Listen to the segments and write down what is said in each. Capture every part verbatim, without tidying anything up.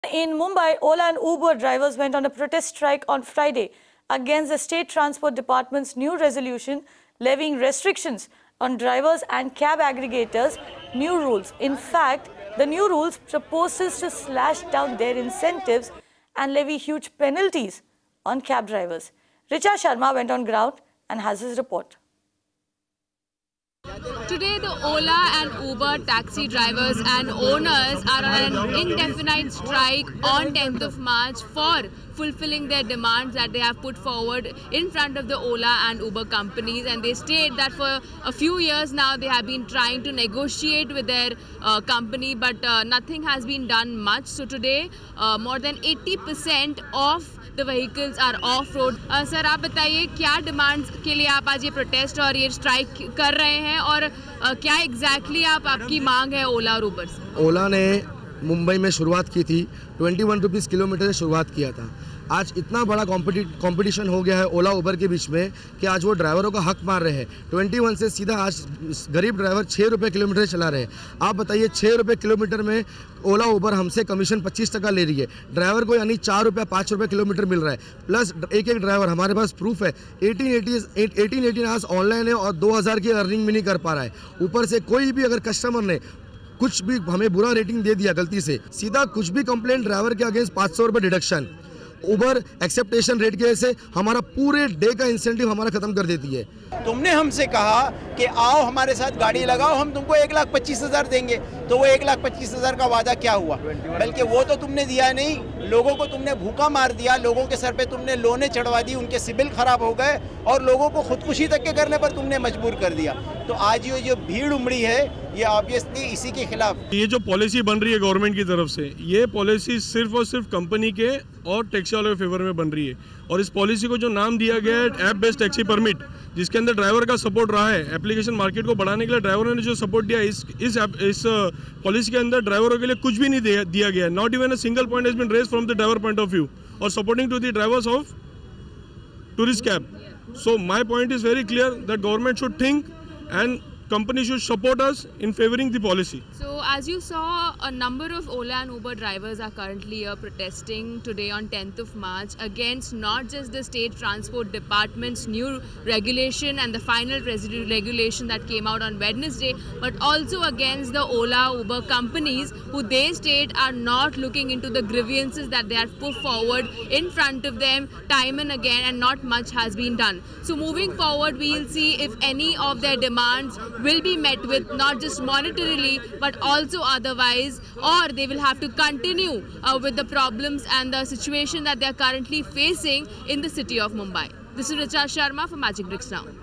In Mumbai, Ola and Uber drivers went on a protest strike on Friday against the State Transport Department's new resolution levying restrictions on drivers and cab aggregators' new rules. In fact, the new rules proposes to slash down their incentives and levy huge penalties on cab drivers. Richa Sharma went on ground and has his report. Today, the Ola and Uber taxi drivers and owners are on an indefinite strike on tenth of March for fulfilling their demands that they have put forward in front of the Ola and Uber companies. And they state that for a few years now, they have been trying to negotiate with their uh, company, but uh, nothing has been done much. So today, uh, more than eighty percent of the vehicles are off-road. uh, sir आप बताइए क्या demands के लिए आप आज ये protest और ये स्ट्राइक कर रहे हैं और uh, क्या एग्जैक्टली आप आपकी मांग है ओला और उबर से? ओला ने मुंबई में शुरुआत की थी, ट्वेंटी वन रुपीज़ किलोमीटर से शुरुआत किया था। आज इतना बड़ा कंपटीशन हो गया है ओला उबर के बीच में कि आज वो ड्राइवरों का हक मार रहे हैं। इक्कीस से सीधा आज गरीब ड्राइवर छः रुपये किलोमीटर चला रहे हैं। आप बताइए, छः रुपये किलोमीटर में ओला उबर हमसे कमीशन पच्चीस टका ले रही है, ड्राइवर को यानी चार रुपया पाँच रुपये किलोमीटर मिल रहा है। प्लस एक एक ड्राइवर, हमारे पास प्रूफ है, eighteen eighty eighteen eighteen hours online है और दो हज़ार की अर्निंग भी नहीं कर पा रहा है। ऊपर से कोई भी अगर कस्टमर ने कुछ भी हमें बुरा रेटिंग दे दिया गलती से, सीधा कुछ भी कंप्लेंट ड्राइवर के अगेंस्ट पाँच सौ रुपये डिडक्शन। उबर एक्सेप्टेशन रेट के से हमारा पूरे डे का इंसेंटिव हमारा खत्म कर देती है। तुमने हमसे कहा कि आओ हमारे साथ गाड़ी लगाओ, हम तुमको एक लाख पच्चीस हज़ार देंगे, तो वो एक लाख पच्चीस हज़ार का वादा क्या हुआ? बल्कि वो तो तुमने दिया नहीं, लोगों को तुमने भूखा मार दिया, लोगों के सर पे तुमने लोने चढ़वा दी, उनके सिबिल खराब हो गए और लोगों को खुदकुशी तक के करने पर तुमने मजबूर कर दिया। तो आज ये जो भीड़ उमड़ी है, ये ऑब्वियसली इसी के खिलाफ। ये जो पॉलिसी बन रही है गवर्नमेंट की तरफ से, ये पॉलिसी सिर्फ और सिर्फ कंपनी के और टैक्सी वालों के फेवर में बन रही है। और इस पॉलिसी को जो नाम दिया गया है ऐप बेस्ड टैक्सी परमिट, जिसके अंदर ड्राइवर का सपोर्ट रहा है, एप्लीकेशन मार्केट को बढ़ाने के लिए ड्राइवरों ने जो सपोर्ट दिया, इस इस इस पॉलिसी के अंदर ड्राइवरों के लिए कुछ भी नहीं दिया, दिया गया है। Not even a single point has been raised from the driver point of view और supporting to the drivers of tourist cab. So my point is very clear that government should think and companies should support us in favoring the policy. So as you saw, a number of Ola and Uber drivers are currently uh, protesting today on tenth of March against not just the State Transport Department's new regulation and the final regulation that came out on Wednesday, but also against the Ola Uber companies who they state are not looking into the grievances that they have put forward in front of them time and again, and not much has been done. So moving forward, we'll see if any of their demands will be met with, not just monetarily but also otherwise, or they will have to continue uh, with the problems and the situation that they are currently facing in the city of Mumbai. This is Richa Sharma for Magic Bricks Now.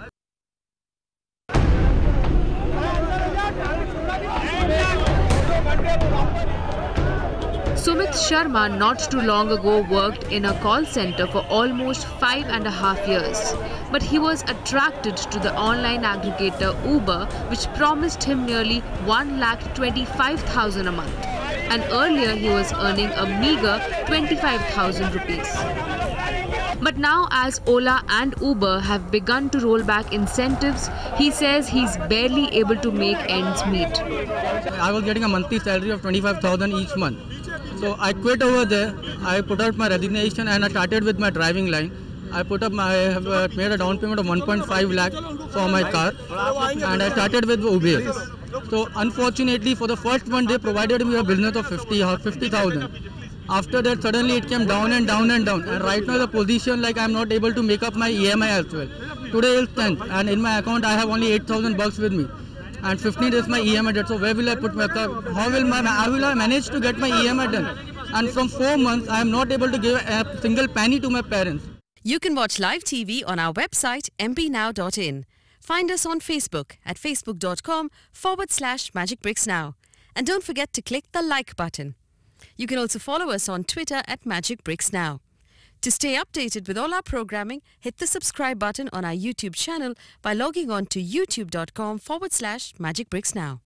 Sumit Sharma not too long ago worked in a call center for almost five and a half years. But he was attracted to the online aggregator Uber, which promised him nearly one lakh twenty-five thousand a month. And earlier he was earning a meager twenty-five thousand rupees. But now, as Ola and Uber have begun to roll back incentives, he says he's barely able to make ends meet. I was getting a monthly salary of twenty-five thousand each month. So I quit over there. I put out my resignation and I started with my driving line. I put up my, I have uh, made a down payment of one point five lakh for my car, and I started with Uber. So unfortunately, for the first one, they provided me a business of fifty or fifty thousand. After that, suddenly it came down and down and down. And right now, the position like I'm not able to make up my E M I as well. Today is tenth, and in my account I have only eight thousand bucks with me, and fifteenth is my E M I debt. So where will I put my car? How will my how will I manage to get my E M I done? And from four months, I am not able to give a single penny to my parents. You can watch live T V on our website m p now dot in. Find us on Facebook at facebook.com forward slash Magic Bricks Now. And don't forget to click the like button. You can also follow us on Twitter at Magic Bricks Now. To stay updated with all our programming, hit the subscribe button on our YouTube channel by logging on to youtube.com forward slash Magic Bricks Now.